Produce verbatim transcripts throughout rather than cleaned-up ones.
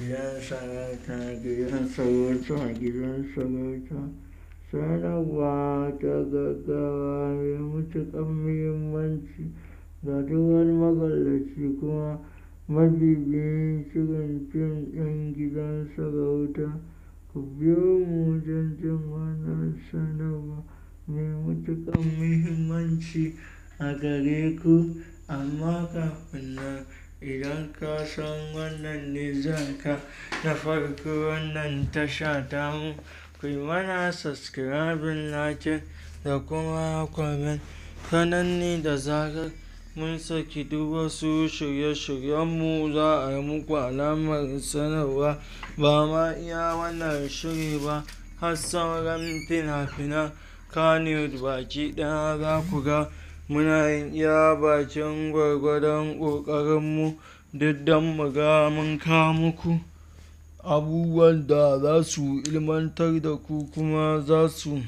gidan sarauta, gidan sarauta, gidan sarauta. Sanarwa ta gaggawa mai matuƙar muhimmanci ga duk wani magallaci kuma mabibiyin shirin fim ɗin gidan sarauta. Ku biyo mu don jin wannan sanarwa mai matuƙar muhimmanci a gare ku. Amma kafin nan, idan ka san wannan ne zanka na farko wannan tasha tamu, ku yi mana subscribing, like da kuma comment. Ta nan ne da zarar mun saki duk wasu shirye-shiryenmu za a yi muku alamar sanarwa. Ba ma iya wannan shiri ba, har sauran fina-finan Kannywood baki ɗaya za ku ga muna yin iya bakin gwargwadon ƙoƙarinmu duk don mu ga mun kawo muku abubuwan da za su ilmantar da ku kuma za su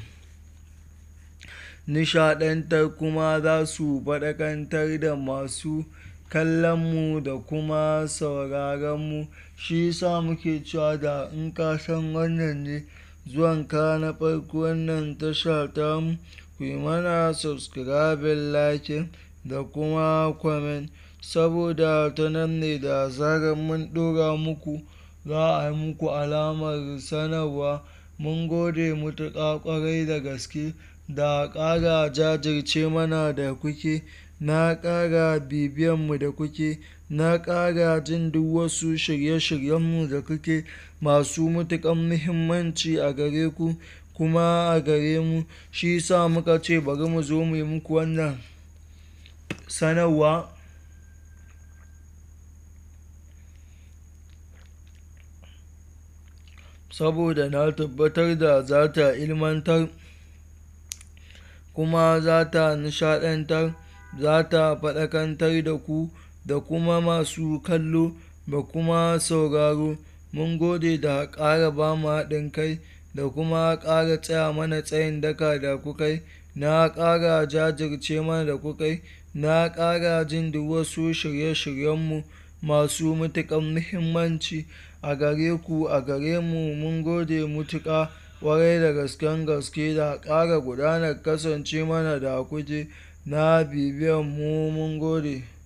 nishaɗantar kuma za su faɗakantar da masu kallonmu da kuma sauraronmu. Shi yasa muke cewa da in ka san wannan ne zuwanka na farko wannan tasha tamu, ku yi mana subscribing, like da kuma comment, saboda ta nan ne da zarar mun ɗora muku za a yi muku alamar sanarwa. Mun gode matuƙa ƙwarai da gaske da ƙara jajirce mana da kuke, na ƙara bibiyanmu da kuke, na ƙara jin duk wasu shirye-shiryenmu da kuke masu matuƙar muhimmanci a gare ku kuma a gare mu. Shi yasa muka ce bari mu zo mu yi muku wannan sanarwa saboda na tabbatar da za ta ilmantar kuma za ta nishaɗantar, za ta faɗakantar da ku da kuma masu kallo da kuma sauraro. Mun gode da ƙara ba mu haɗin kai da kuma ƙara tsaya mana tsayin daka da kuka yi, na ƙara jajirce mana da kuka yi, na ƙara jin duk wasu shirye-shiryenmu masu matuƙar muhimmanci a gare ku a gare mu. Mun gode matuƙa ƙwarai da gasken gaske da ƙara gudanar kasance mana da kuke na bibiyan mu. Mun gode.